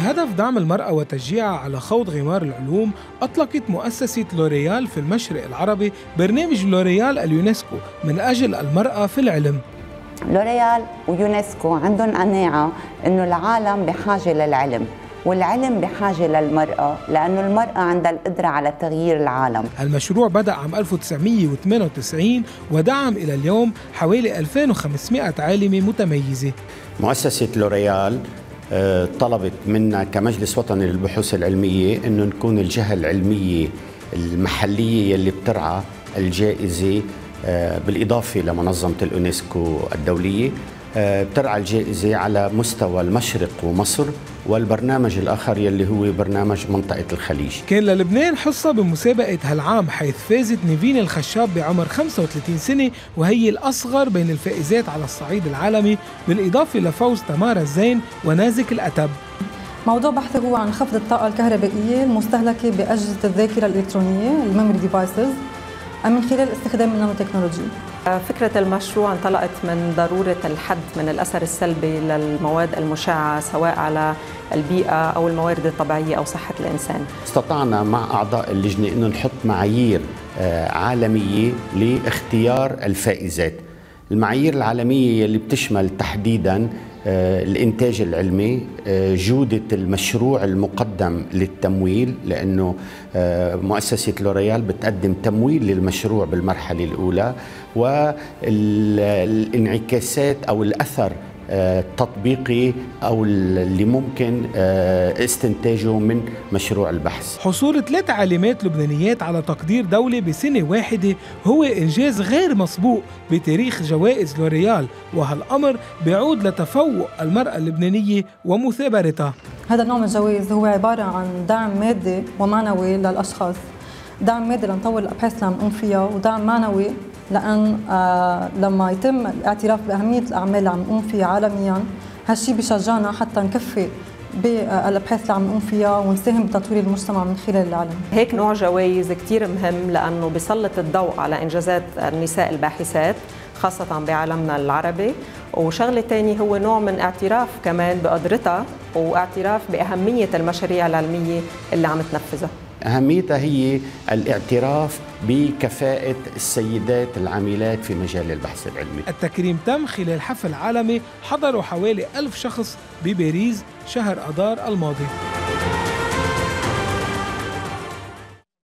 بهدف دعم المرأة وتشجيعها على خوض غمار العلوم، أطلقت مؤسسة لوريال في المشرق العربي برنامج لوريال اليونسكو من أجل المرأة في العلم. لوريال ويونسكو عندهم قناعة إنه العالم بحاجة للعلم، والعلم بحاجة للمرأة، لأنه المرأة عندها القدرة على تغيير العالم. المشروع بدأ عام 1998 ودعم إلى اليوم حوالي 2500 عالمة متميزة. مؤسسة لوريال طلبت منا كمجلس وطني للبحوث العلمية أنه نكون الجهة العلمية المحلية يلي بترعى الجائزة، بالإضافة لمنظمة اليونسكو الدولية بترعى الجائزة على مستوى المشرق ومصر، والبرنامج الآخر يلي هو برنامج منطقة الخليج. كان للبنان حصة بمسابقة هالعام، حيث فازت نيفين الخشاب بعمر 35 سنة، وهي الأصغر بين الفائزات على الصعيد العالمي، بالإضافة لفوز تمارا الزين ونازك الأتب. موضوع بحثي هو عن خفض الطاقة الكهربائية المستهلكة بأجهزة الذاكرة الإلكترونية الميموري ديفايسز من خلال استخدام النانو تكنولوجي. فكرة المشروع انطلقت من ضرورة الحد من الأثر السلبي للمواد المشعة سواء على البيئة أو الموارد الطبيعية أو صحة الإنسان. استطعنا مع أعضاء اللجنة أنه نحط معايير عالمية لاختيار الفائزات. المعايير العالمية اللي بتشمل تحديداً الإنتاج العلمي، جودة المشروع المقدم للتمويل، لأنه مؤسسة لوريال بتقدم تمويل للمشروع بالمرحلة الأولى، والانعكاسات أو الأثر التطبيقي أو اللي ممكن استنتاجه من مشروع البحث. حصول 3 عالمات لبنانيات على تقدير دولي بسنة واحدة هو إنجاز غير مسبوق بتاريخ جوائز لوريال، وهالأمر بيعود لتفوق المرأة اللبنانية ومثابرتها. هذا النوع من الجوائز هو عبارة عن دعم مادي ومعنوي للأشخاص، دعم مادي لنطور الأبحاث اللي عم نقوم فيها، ودعم معنوي لأن لما يتم الاعتراف بأهمية الأعمال اللي عم نقوم فيها عالمياً، هالشي بيشجعنا حتى نكفي بالأبحاث اللي عم نقوم فيها ونساهم بتطوير المجتمع من خلال العلم. هيك نوع جوائز كتير مهم لأنه بيسلط الضوء على إنجازات النساء الباحثات خاصة بعالمنا العربي، وشغلة تاني هو نوع من اعتراف كمان بقدرتها واعتراف بأهمية المشاريع العلمية اللي عم تنفذها. أهميتها هي الاعتراف بكفاءة السيدات العاملات في مجال البحث العلمي. التكريم تم خلال حفل عالمي حضروا حوالي 1000 شخص بباريس شهر أذار الماضي.